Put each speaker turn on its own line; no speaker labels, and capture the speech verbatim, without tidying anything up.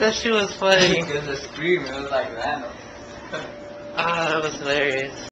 that shit was funny.
Because the scream, it was like random.
Ah, that was hilarious.